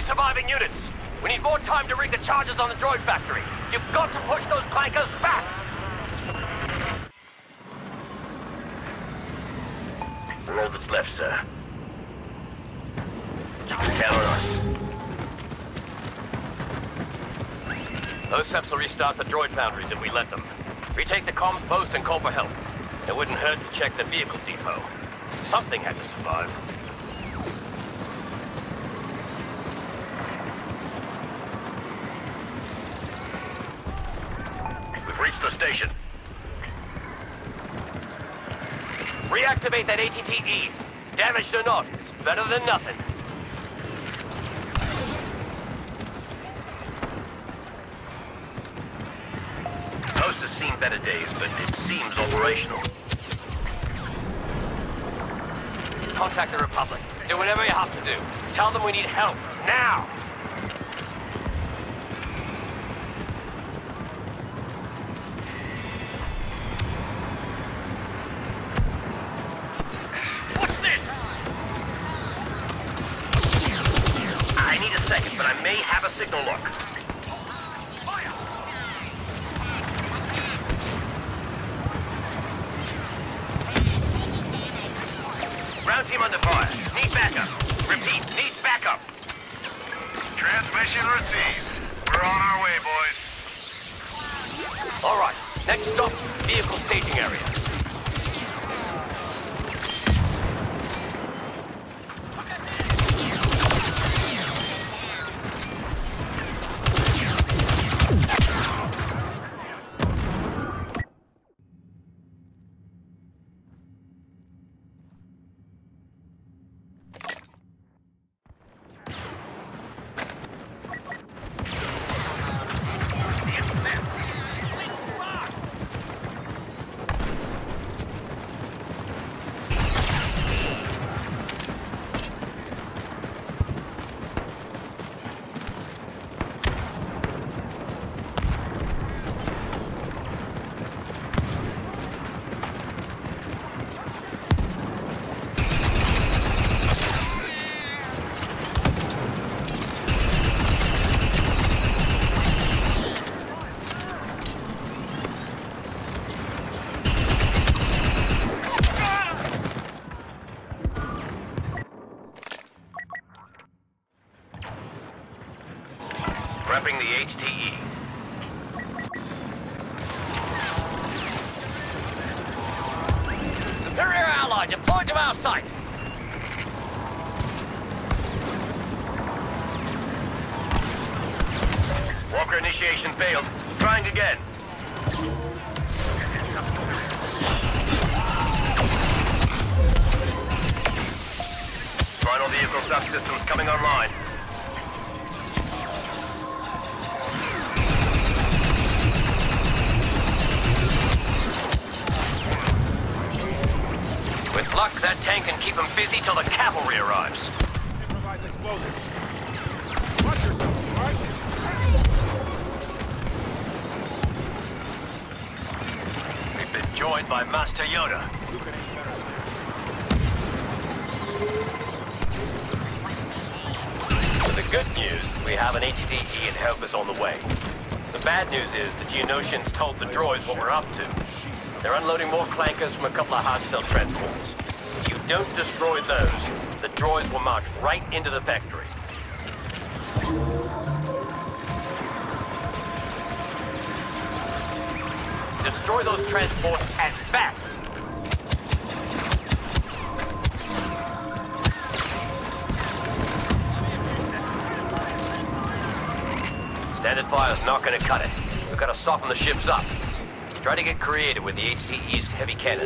surviving units. We need more time to rig the charges on the droid factory. You've got to push those clankers back! All that's left, sir. You can count on us. Those Seps will restart the droid foundries if we let them. Retake the comms post and call for help. It wouldn't hurt to check the vehicle depot. Something had to survive. We've reached the station. Reactivate that ATTE. Damaged or not, it's better than nothing. Post has seen better days, but it seems operational. Contact the Republic. Do whatever you have to do. Tell them we need help, now! What's this? I need a second, but I may have a signal lock. Ground team under fire. Need backup. Repeat, need backup. Transmission received. We're on our way, boys. All right. Next stop, vehicle staging area. Prepping the HTE. Superior ally deployed to our site. Walker initiation failed. Trying again. Final vehicle subsystems coming online. With luck, that tank can keep them busy till the cavalry arrives. Improvise explosives. Watch yourself, all right? We've been joined by Master Yoda. The good news, we have an ATTE and help is on the way. The bad news is the Geonosians told the droids what we're up to. They're unloading more clankers from a couple of hard cell transports. If you don't destroy those, the droids will march right into the factory. Destroy those transports and fast! Standard fire's not gonna cut it. We've got to soften the ships up. Try to get creative with the HTE's heavy cannon.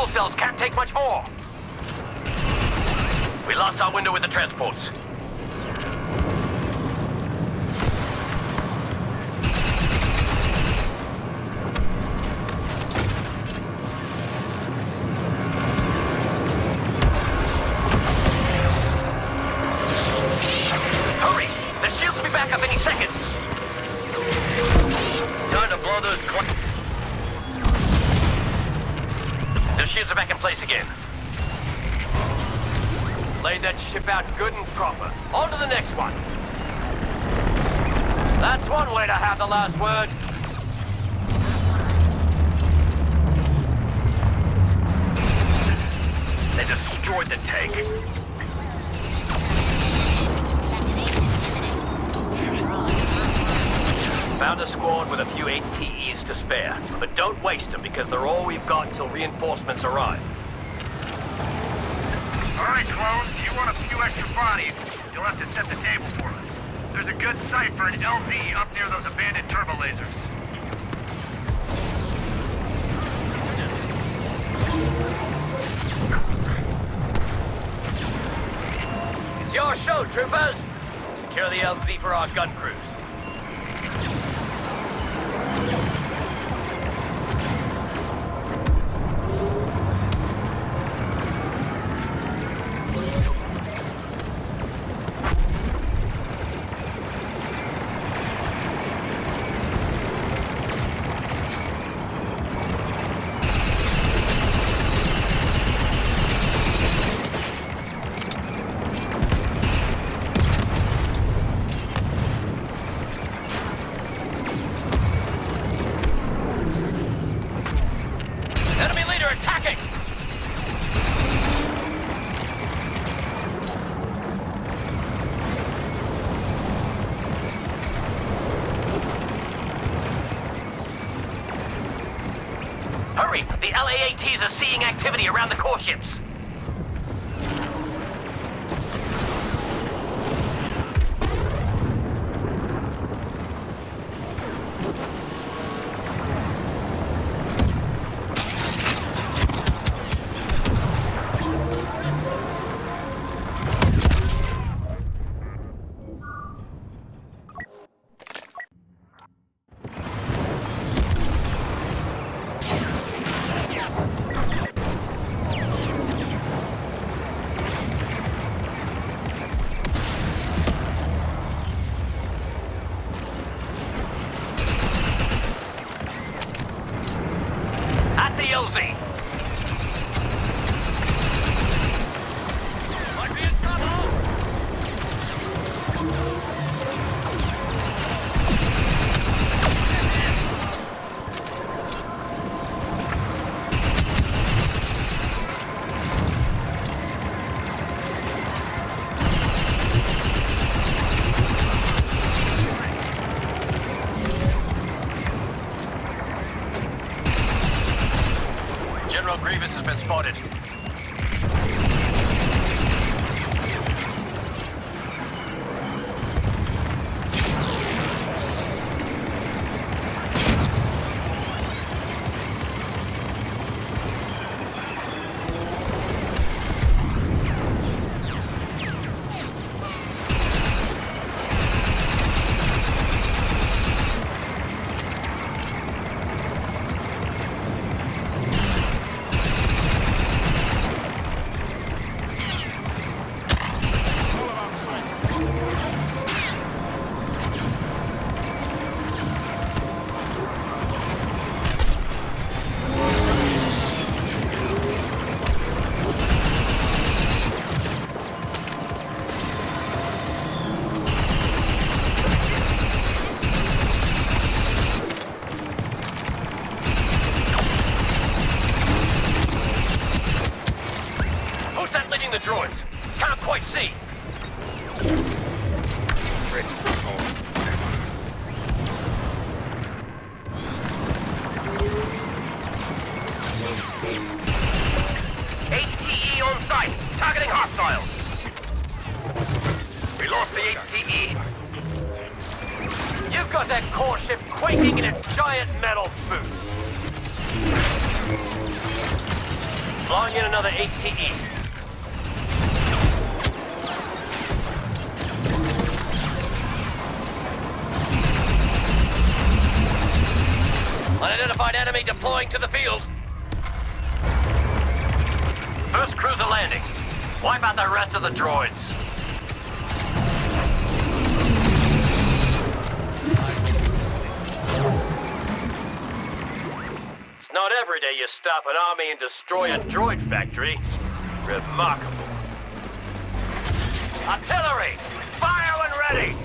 fuel cells can't take much more. We lost our window with the transports. Hurry! The shields will be back up any second. Time to blow those... The shields are back in place again. Laid that ship out good and proper. On to the next one. That's one way to have the last word. They destroyed the tank. Found a squad with a few HTEs to spare, but don't waste them because they're all we've got until reinforcements arrive. All right, clones, you want a few extra bodies, you'll have to set the table for us. There's a good site for an LZ up near those abandoned turbo lasers. It's your show, troopers! Secure the LZ for our gun crews. Hurry! The LAATs are seeing activity around the core ships. LZ. Might be in trouble. General Grievous has been spotted. The droids. Can't quite see. HTE on site. Targeting hostiles. We lost the HTE. You've got that core ship quaking in its giant metal boots. Flying in another ATE. Unidentified enemy deploying to the field. First cruiser landing. Wipe out the rest of the droids. It's not every day you stop an army and destroy a droid factory. Remarkable. Artillery! Fire when ready!